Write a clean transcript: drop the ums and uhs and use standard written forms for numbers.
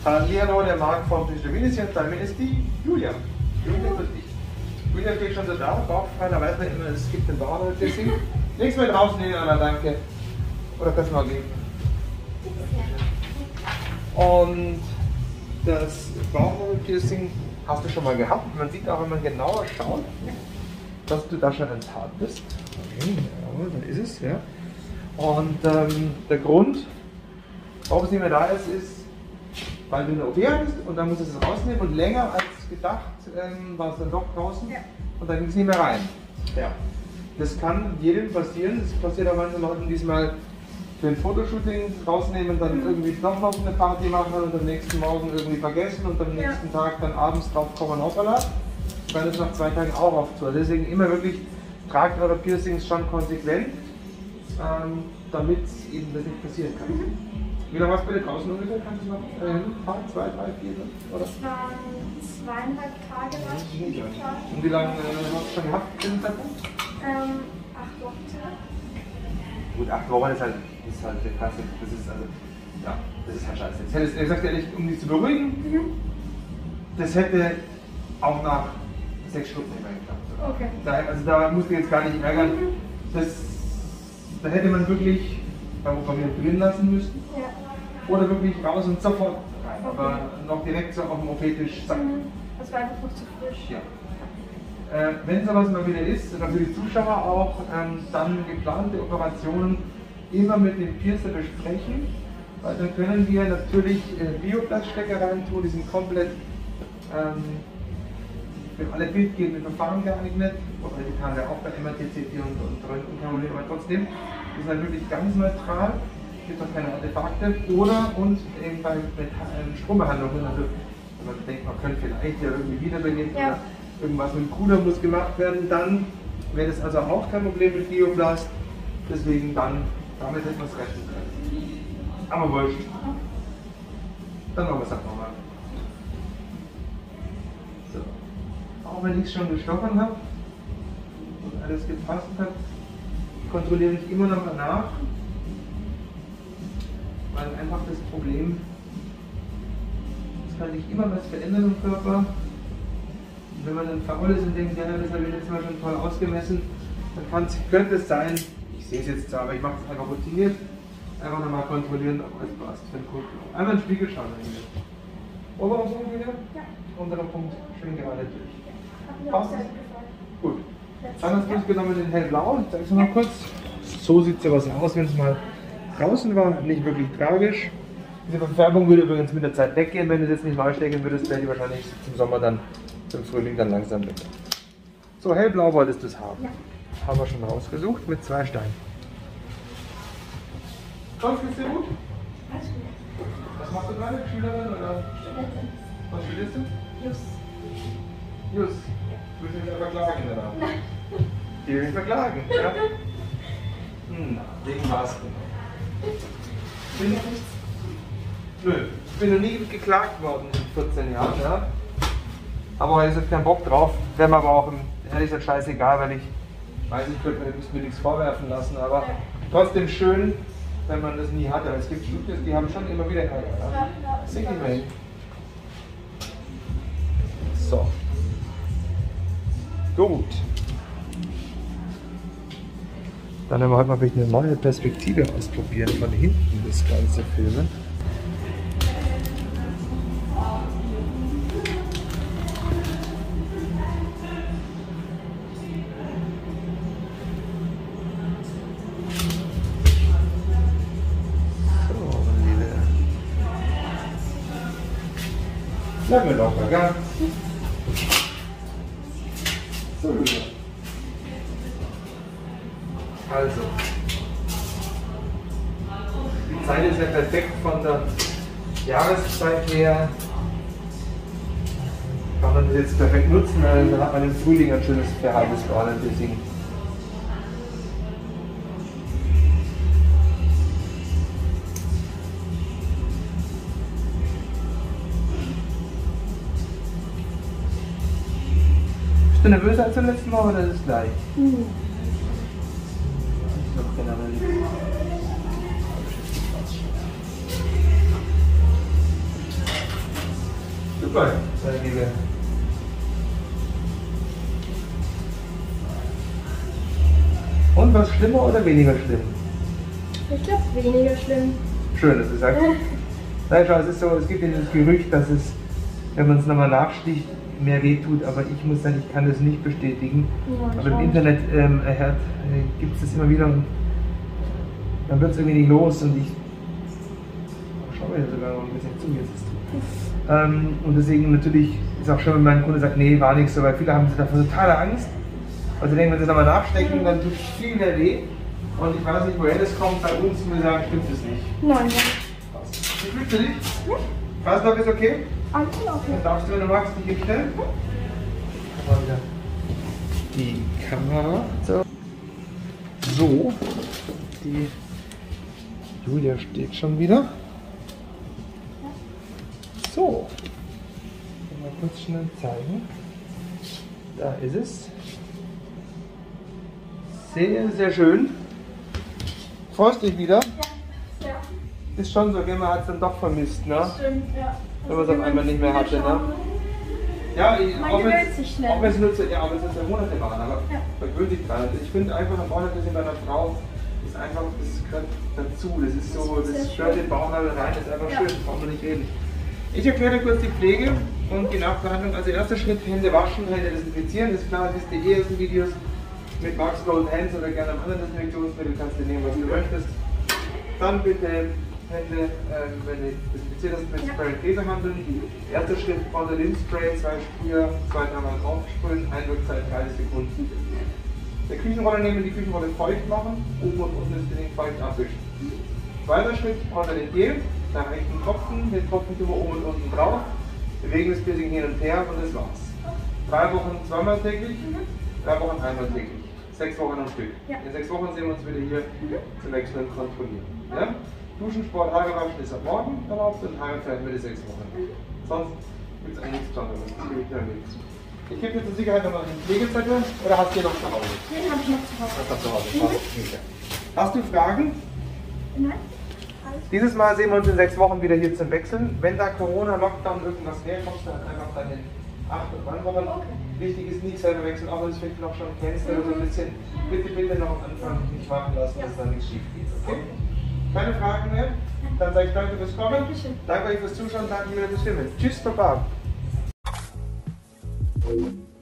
Hallihallo, der Marc von Pyschlewinnis hier und bei mir ist die Julia. Julia, grüß dich. Julia steht schon so da, bauchfrei, da weiß man immer, es gibt ein Bauchnabelpiercing. Nichts mehr draufnehmen, Anna, danke. Oder kannst du mal geben? Und das Bauchnabelpiercing hast du schon mal gehabt. Man sieht auch, wenn man genauer schaut, dass du da schon enttarnt bist. Okay, ja, da ist es, ja. Und der Grund, warum es nicht mehr da ist, ist, weil du eine OP hattest und dann musstest du es rausnehmen und länger als gedacht war es dann doch draußen und dann ging es nicht mehr rein. Ja. Das kann jedem passieren. Das passiert auch manchen Leuten, die es mal für ein Fotoshooting rausnehmen und dann irgendwie doch noch eine Party machen und am nächsten Morgen irgendwie vergessen und am nächsten Tag dann abends drauf kommen, hoppala. Dann ist nach 2 Tagen auch oft so. Deswegen immer wirklich, tragt eure Piercings schon konsequent, damit eben das nicht passieren kann. Wie lange warst du bei dir draußen ungefähr? Kannst du noch ein paar, 2, 3, 4, oder? Das waren 2,5 Tage war ich geplant. Und wie lange hast du schon gehabt in dem Zeitpunkt? 8 Wochen. Gut, 8 Wochen ist halt krass. Das ist also, ja, das ist halt scheiße. Das hätte, ich sag ehrlich, um dich zu beruhigen, das hätte auch nach 6 Stunden nicht mehr geklappt. Okay. Also da musst du jetzt gar nicht ärgern. Da hätte man wirklich beim Operieren drin lassen müssen. Ja. Oder wirklich raus und sofort rein. Okay. Aber noch direkt so auf dem OP-Tisch. Das war einfach noch zu frisch. Ja. Wenn sowas mal wieder ist, oder für die Zuschauer auch, dann geplante Operationen immer mit dem Piercer besprechen, weil dann können wir natürlich Bioplaststecker reintun, die sind komplett für alle bildgebenden Verfahren geeignet, wobei die kann ja auch bei MRT-CT und Röntgen, aber trotzdem, die sind halt wirklich ganz neutral, gibt auch keine Artefakte, oder und eben bei Strombehandlungen, also wenn man denkt, man könnte vielleicht ja irgendwie wiederbeleben oder irgendwas mit dem Kuder muss gemacht werden, dann wäre das also auch kein Problem mit Bioplast, deswegen dann damit hätte man es retten können. Aber wurscht. Dann machen wir es auch nochmal. So. Auch wenn ich es schon gestochen habe und alles gepasst hat, kontrolliere ich immer noch mal nach, weil einfach das Problem, es kann sich immer was verändern im Körper. Und wenn man dann faul ist und denkt, ja, das habe ich letztes Mal schon toll ausgemessen, dann könnte es sein, ich sehe es jetzt zwar, aber ich mache es einfach routiniert, einfach nochmal kontrollieren, ob alles passt für den Kunden. Einmal in den Spiegel schauen. Oberer Punkt wieder? Ja. Unterer Punkt schön gerade durch. Passt es? Gut. Dann hast du es genommen in hellblau. Ich zeige es mal kurz. So sieht es ja was aus, wenn es mal draußen war. Nicht wirklich tragisch. Diese Verfärbung würde übrigens mit der Zeit weggehen. Wenn du es jetzt nicht neu stecken würdest, wäre die wahrscheinlich zum Sommer dann, zum Frühling dann langsam weg. So, hellblau wolltest du es haben. Ja. Haben wir schon rausgesucht mit 2 Steinen. Sonst geht's dir gut? Alles gut. Was machst du gerade? Schülerin oder? Studentin. Was studierst du? Jus. Jus. Du willst mich ja verklagen, oder? Nein. Die will mich verklagen, ja? Wegen was genau? Nö, ich bin noch nie geklagt worden in 14 Jahren, ja? Aber ich habe keinen Bock drauf. Wäre mir aber auch ehrlich gesagt scheißegal, weil ich weiß, ich könnte mir nichts vorwerfen lassen, aber trotzdem schön, wenn man das nie hatte. Es gibt Studios, die haben schon immer wieder Ärger. Ja? Das kriegt nicht mehr hin. So. Gut. Dann werden wir heute mal eine neue Perspektive ausprobieren, von hinten das ganze Filmen. Lange locker, gell? So, also, die Zeit ist ja perfekt von der Jahreszeit her. Kann man das jetzt perfekt nutzen, weil dann hat man im Frühling ein schönes verhaltes Bauernpiercing. Bist du nervöser als beim letzten Mal oder ist es gleich? Super, meine Liebe. Und was schlimmer oder weniger schlimm? Ich glaube, weniger schlimm. Schön, dass du sagst. Nein, schau, es ist so, es gibt ja dieses Gerücht, dass es, wenn man es nochmal nachsticht, mehr wehtut, aber ich muss sagen, ich kann das nicht bestätigen. Ja, aber im Internet gibt es das immer wieder und dann wird es irgendwie nicht los und ich schau mir sogar noch ein bisschen zu, jetzt ist es und deswegen natürlich ist auch schön, wenn mein Kunde sagt, nee, war nichts so, weil viele haben davor totale Angst. Also denken, wenn sie nochmal nachstecken, dann tut es viel mehr weh. Und ich weiß nicht, woher das kommt, bei uns muss ich sagen, stimmt es nicht. Nein, ja. Wie fühlst du dich? Ja. Kreislauf ist okay? Alles okay. Dann darfst du, wenn du magst, dich hinstellen. Mal wieder die Kamera. So, die Julia steht schon wieder. So, mal kurz schnell zeigen. Da ist es. Sehr, sehr schön. Freust dich wieder? Ja. Ist schon so, man hat es dann doch vermisst, ne? Stimmt, ja. Wenn man es auf einmal nicht mehr hatte, ne? Ja, Man gewöhnt sich schnell. auch wenn es nur 2 Monate waren, aber Ja. man gewöhnt sich dran. Ich finde einfach, man braucht ein bisschen bei einer Frau, ist einfach, das gehört dazu, das ist so, das stört den Bauchnabel rein, das ist einfach schön, braucht man nicht reden. Ich erkläre dir kurz die Pflege und die Nachbehandlung. Also erster Schritt, Hände waschen, Hände desinfizieren, das ist klar, das ist die ersten Videos mit Max Golden Hands oder gerne einem anderen Desinfektionsmittel, kannst du nehmen, was du möchtest. Dann bitte Hände, wenn du desinfiziert hast, mit Spray und Käsehandeln. Erster Schritt, Formalin-Spray, 2 Sprüher, 2 Mal aufsprühen, Einwirkzeit 30 Sekunden. Der Küchenroller nehmen, die Küchenrolle feucht machen, oben und unten das Ding feucht abwischen. Zweiter Schritt, Formalin Gel, nach rechten Tropfen, den Tropfen tun wir oben und unten drauf, bewegen das Piercing hin und her und das war's. 3 Wochen 2-mal täglich, 3 Wochen 1-mal täglich. 6 Wochen am Stück. Ja. In 6 Wochen sehen wir uns wieder hier zum Wechseln und kontrollieren. Ja? Duschen, Sport, Haare waschen ist ab morgen erlaubt und Haare färben wir die 6 Wochen. Sonst gibt es eigentlich nichts anderes. Ich gebe dir zur Sicherheit nochmal einen Pflegezettel oder hast du hier noch zu Hause? Den habe ich noch zu Hause. Das hast du zu Hause. Okay. Hast du Fragen? Nein. Dieses Mal sehen wir uns in 6 Wochen wieder hier zum Wechseln. Wenn da Corona, Lockdown, irgendwas wäre, kommst du dann einfach dann in 8 und 9 Wochen. Okay. Wichtig ist nicht selber wechseln, auch wenn du es vielleicht noch schon kennst oder so ein bisschen. Bitte noch am Anfang nicht warten lassen, dass da nichts schief geht. Okay? Keine Fragen mehr? Dann sage ich danke fürs Kommen. Danke euch fürs Zuschauen, danke wieder fürs Filmen. Tschüss, Baba.